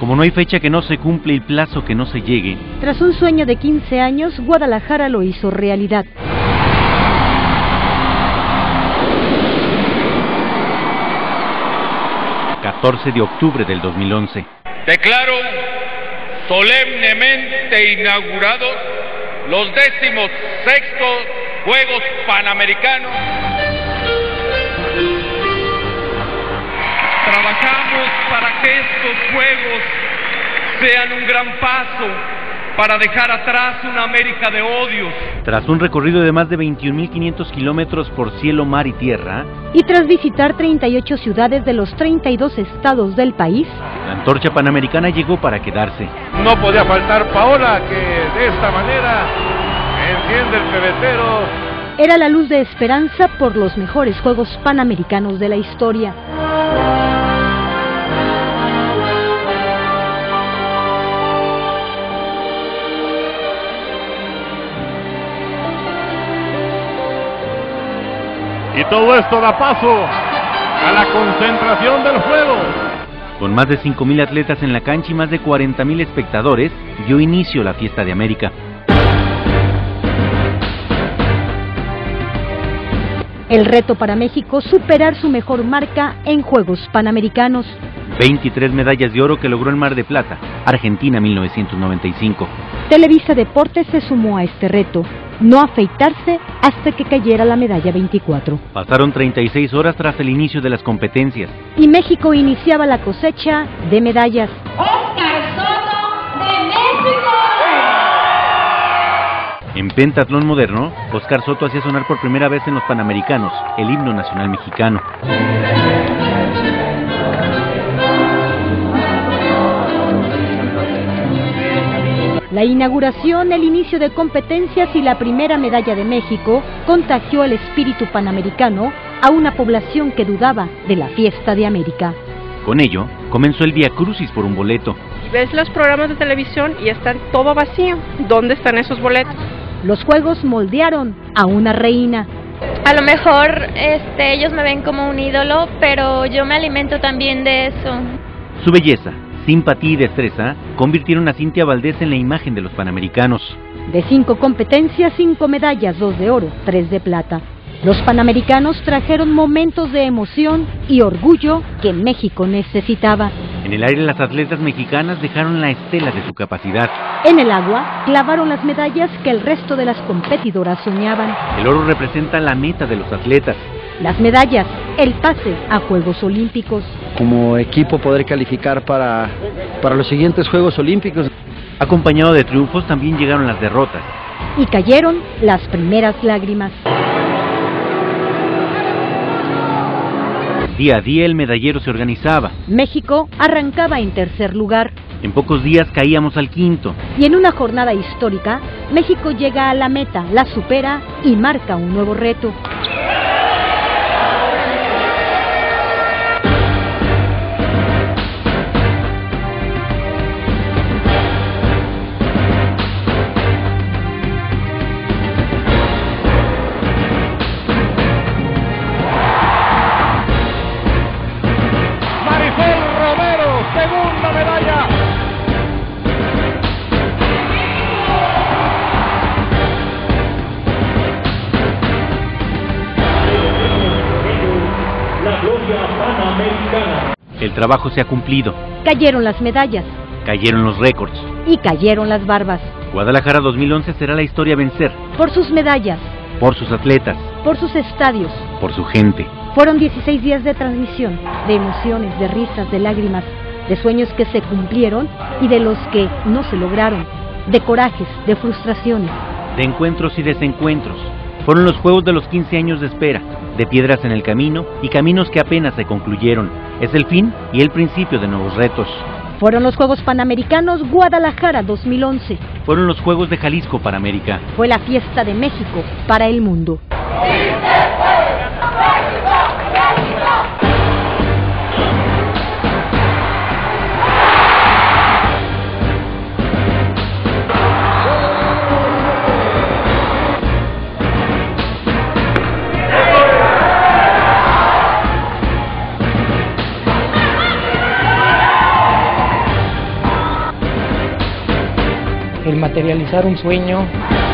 Como no hay fecha que no se cumple y plazo que no se llegue. Tras un sueño de 15 años, Guadalajara lo hizo realidad. ...14 de octubre del 2011. Declaro solemnemente inaugurados los 16º Juegos Panamericanos. Trabajamos para que estos Juegos sean un gran paso para dejar atrás una América de odios. Tras un recorrido de más de 21.500 kilómetros por cielo, mar y tierra, y tras visitar 38 ciudades de los 32 estados del país, la antorcha panamericana llegó para quedarse. No podía faltar Paola, que de esta manera enciende el pebetero. Era la luz de esperanza por los mejores Juegos Panamericanos de la historia. Y todo esto da paso a la concentración del juego. Con más de 5.000 atletas en la cancha y más de 40.000 espectadores, dio inicio la Fiesta de América. El reto para México, superar su mejor marca en Juegos Panamericanos. 23 medallas de oro que logró el Mar de Plata, Argentina 1995. Televisa Deportes se sumó a este reto. No afeitarse hasta que cayera la medalla 24. Pasaron 36 horas tras el inicio de las competencias. Y México iniciaba la cosecha de medallas. ¡Óscar Soto de México! En pentatlón moderno, Óscar Soto hacía sonar por primera vez en los Panamericanos el himno nacional mexicano. La inauguración, el inicio de competencias y la primera medalla de México contagió el espíritu panamericano a una población que dudaba de la Fiesta de América. Con ello, comenzó el viacrucis por un boleto. Ves los programas de televisión y están todo vacío. ¿Dónde están esos boletos? Los Juegos moldearon a una reina. A lo mejor ellos me ven como un ídolo, pero yo me alimento también de eso. Su belleza, simpatía y destreza convirtieron a Cintia Valdés en la imagen de los Panamericanos. De 5 competencias, 5 medallas, 2 de oro, 3 de plata. Los Panamericanos trajeron momentos de emoción y orgullo que México necesitaba. En el aire, las atletas mexicanas dejaron la estela de su capacidad. En el agua, clavaron las medallas que el resto de las competidoras soñaban. El oro representa la meta de los atletas. Las medallas, el pase a Juegos Olímpicos. Como equipo poder calificar para los siguientes Juegos Olímpicos. Acompañado de triunfos también llegaron las derrotas. Y cayeron las primeras lágrimas. Día a día el medallero se organizaba. México arrancaba en tercer lugar. En pocos días caíamos al quinto. Y en una jornada histórica, México llega a la meta, la supera y marca un nuevo reto. Segunda medalla. La gloria panamericana. El trabajo se ha cumplido. Cayeron las medallas. Cayeron los récords. Y cayeron las barbas. Guadalajara 2011 será la historia a vencer. Por sus medallas. Por sus atletas. Por sus estadios. Por su gente. Fueron 16 días de transmisión, de emociones, de risas, de lágrimas, de sueños que se cumplieron y de los que no se lograron, de corajes, de frustraciones. De encuentros y desencuentros. Fueron los juegos de los 15 años de espera, de piedras en el camino y caminos que apenas se concluyeron. Es el fin y el principio de nuevos retos. Fueron los Juegos Panamericanos Guadalajara 2011. Fueron los Juegos de Jalisco para América. Fue la Fiesta de México para el mundo. el materializar un sueño.